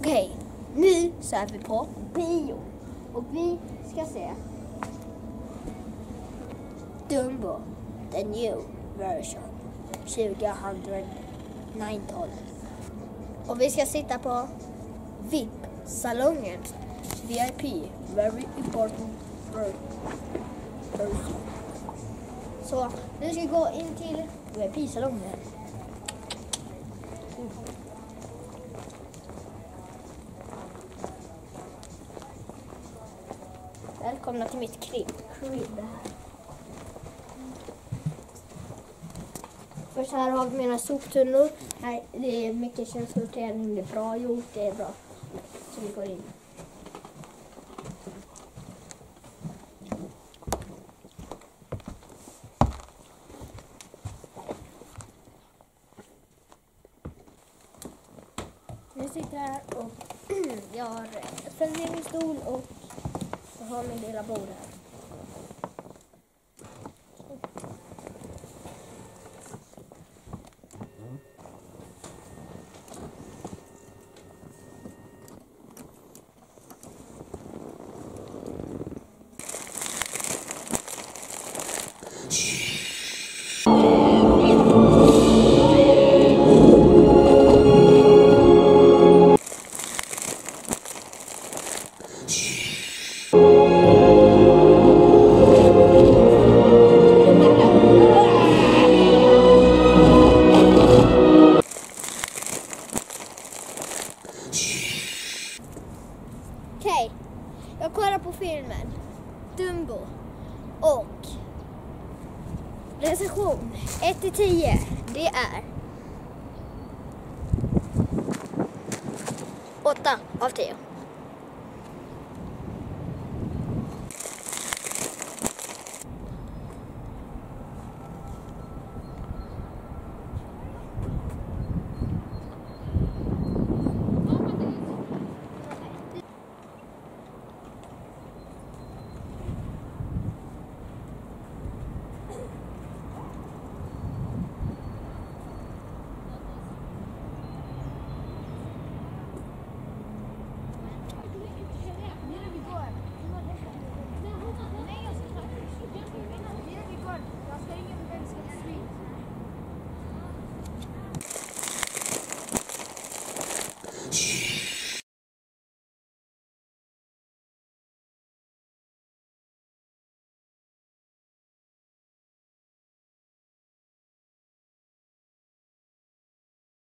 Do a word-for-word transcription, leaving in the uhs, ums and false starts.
Okej, nu så är vi på bio. Och vi ska se Dumbo, the new version, tjugonitton. Och vi ska sitta på V I P-salongen, V I P, very important person. Så nu ska vi gå in till V I P-salongen. Mm. Välkomna till mitt crib. crib här. Först här har vi mina soptunnor. Här, det är mycket källsortering, det är bra gjort, det är bra. Så vi går in. Jag sitter här och jag har ställt ner min stol och jag har min lilla bord här. Okej, jag kollar på filmen Dumbo och recension ett till tio, det är åtta av tio.